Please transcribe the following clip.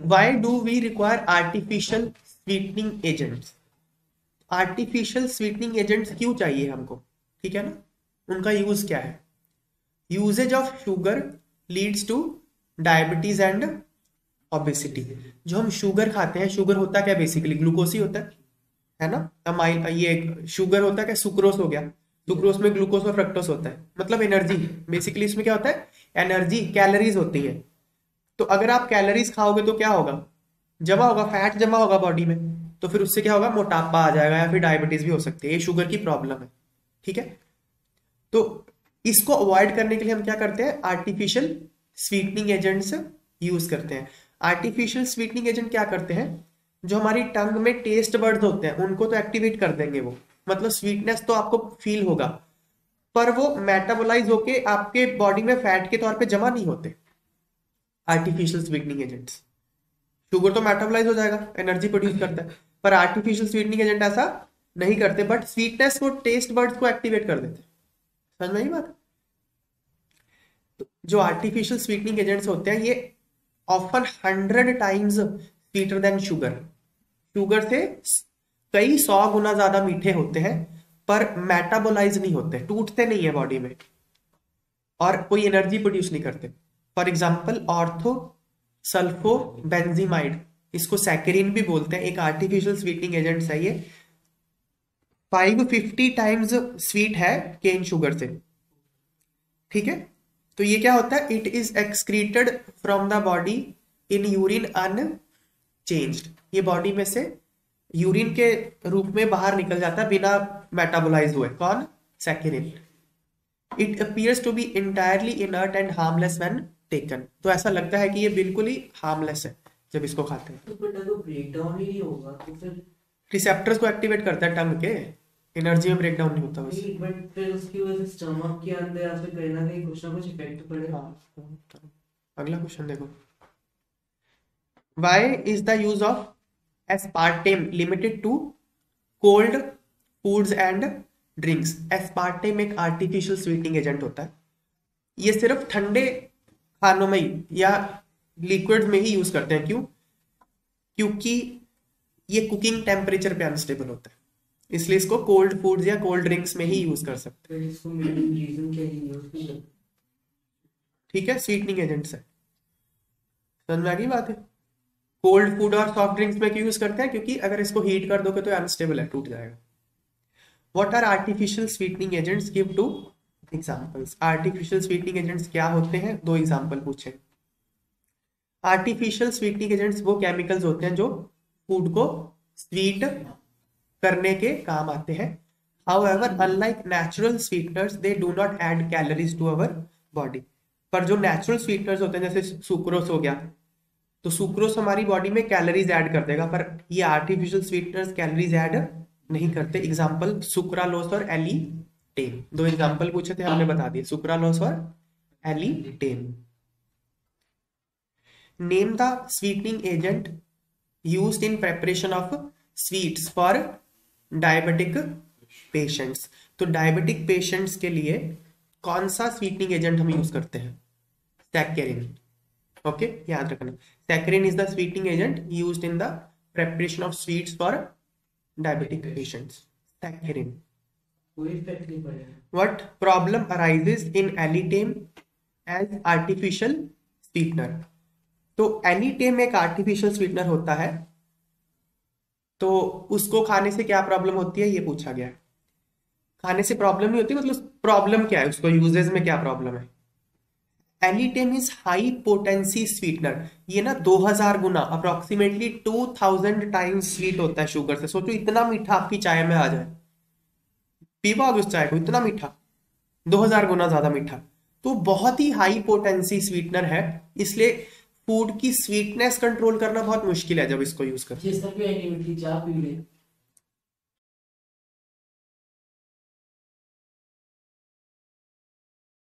Y do we require artificial sweetening agents? Artificial sweetening agents क्यों चाहिए हमको? ठीक है ना, उनका यूज क्या है? Uses of sugar leads to diabetes and obesity. जो हम शुगर खाते हैं, शुगर होता क्या बेसिकली? ग्लूकोज ही होता है ना। ये शुगर होता है क्या? सुक्रोस हो गया। सुक्रोस में ग्लूकोज और फ्रक्टोस होता है, मतलब एनर्जी। बेसिकली इसमें क्या होता है? एनर्जी, कैलोरीज होती है। तो अगर आप कैलोरीज खाओगे तो क्या होगा? जमा होगा, फैट जमा होगा बॉडी में। तो फिर उससे क्या होगा? मोटापा आ जाएगा या फिर डायबिटीज भी हो सकती है। ये शुगर की प्रॉब्लम है। ठीक है, तो इसको अवॉइड करने के लिए हम क्या करते हैं? आर्टिफिशियल स्वीटनिंग एजेंट्स यूज करते हैं। आर्टिफिशियल स्वीटनिंग एजेंट क्या करते हैं? जो हमारी टंग में टेस्ट बर्ड्स होते हैं उनको तो एक्टिवेट कर देंगे वो, मतलब स्वीटनेस तो आपको फील होगा, पर वो मेटाबोलाइज होके आपके बॉडी में फैट के तौर पे जमा नहीं होते। आर्टिफिशियल स्वीटनिंग एजेंट्स, शुगर तो मेटाबोलाइज हो जाएगा, एनर्जी प्रोड्यूस करता है, पर आर्टिफिशियल स्वीटनिंग एजेंट ऐसा नहीं करते, बट स्वीटनेस को, टेस्ट बर्ड्स को एक्टिवेट कर देते हैं। समझ में आई बात? तो जो आर्टिफिशियल स्वीटनिंग एजेंट्स होते हैं ये often 100 times sweeter than sugar. Sugar से कई 100 गुना ज्यादा मीठे होते हैं, पर मेटाबोलाइज नहीं होते, टूटते नहीं है बॉडी में, और कोई एनर्जी प्रोड्यूस नहीं करते। For example ortho sulpho benzimide, इसको सैकरिन भी बोलते हैं, एक आर्टिफिशियल स्वीटनिंग एजेंट है ये। 550 टाइम्स स्वीट है केन शुगर से। ठीक है, तो ये क्या होता है? It is excreted from the body in urine unchanged. ये बॉडी में से यूरिन के रूप में बाहर निकल जाता है बिना मेटाबोलाइज हुए। कौन? Saccharin. It appears to be entirely inert and harmless when taken. तो ऐसा लगता है कि ये बिल्कुल ही हार्मलेस है जब इसको खाते हैं। तो बेटा तो ब्रेक डाउन ही नहीं होगा तो फिर? रिसेप्टर्स को एक्टिवेट करता है टंग के, एनर्जी में ब्रेक डाउन नहीं होता बस। नहीं, बट फिर उसकी वजह से स्टमक के अंदर या फिर कहीं ना कहीं कुछ ना कुछ इफेक्ट पड़ेगा। हाँ, अगला क्वेश्चन देखो। Why is the use of aspartame limited to cold foods and drinks? Aspartame एक आर्टिफिशियल स्वीटनिंग एजेंट होता है। ये सिर्फ ठंडे खानों में ही या लिक्विड में ही यूज करते हैं। क्यों? क्योंकि ये कुकिंग टेम्परेचर पे अनस्टेबल होता है, इसलिए इसको कोल्ड फूड्स या कोल्ड ड्रिंक्स में ही यूज कर सकते हैं। फिर इसको मेन रीजन क्या है यूज की? ठीक है, स्वीटनिंग एजेंट्स है। समझ में आ गई बात है? कोल्ड फूड और सॉफ्ट ड्रिंक्स में क्यों यूज करते हैं? क्योंकि अगर इसको हीट कर दोगे तो अनस्टेबल है, टूट जाएगा। What are artificial sweetening agents? Give two examples. Artificial sweetening agents क्या होते हैं? दो एग्जांपल पूछे। आर्टिफिशियल स्वीटनिंग एजेंट्स वो केमिकल्स होते हैं जो फूड को स्वीट करने के काम आते हैं। However, unlike natural sweeteners, they do not add calories to our body. पर जो नेचुरल स्वीटनर्स होते हैं जैसे सुक्रोस हो गया, तो सुक्रोस हमारी बॉडी में कैलोरीज ऐड कर देगा, पर ये आर्टिफिशियल स्वीटनर्स कैलोरीज ऐड नहीं करते। एग्जांपल सुक्रालोस और एलिटेन, दो एग्जांपल पूछे थे हमने, बता दिए, सुक्रालोस और alitame. Name the sweetening agent used in preparation of sweets for diabetic patients. तो डायबिटिक पेशेंट्स के लिए कौन सा स्वीटनिंग एजेंट हम यूज करते हैं? सैकरिन। ओके, याद रखना, saccharin is the sweetening agent used in the preparation of sweets for diabetic patients. Saccharin. कोई इफेक्ट नहीं पड़ेगा। What problem arises in alitame as artificial sweetener? तो एलिटेम एक आर्टिफिशियल स्वीटनर होता है, तो उसको खाने से क्या प्रॉब्लम होती है ये पूछा गया है। खाने से प्रॉब्लम नहीं होती, मतलब प्रॉब्लम क्या है, उसको यूजेस में क्या प्रॉब्लम है? Alitame is high potency sweetener. ये ना 2000 गुना, अप्रोक्सीमेटली 2000 टाइम्स स्वीट होता है शुगर से। सोचो इतना मीठा आपकी चाय में आ जाए, पी पाओगे उस चाय को? इतना मीठा, 2000 गुना ज्यादा मीठा। तो बहुत ही हाई पोटेंसी स्वीटनर है, इसलिए फूड की स्वीटनेस कंट्रोल करना बहुत मुश्किल है जब इसको यूज करते हैं। ये सब भी मीठी चाय पी ले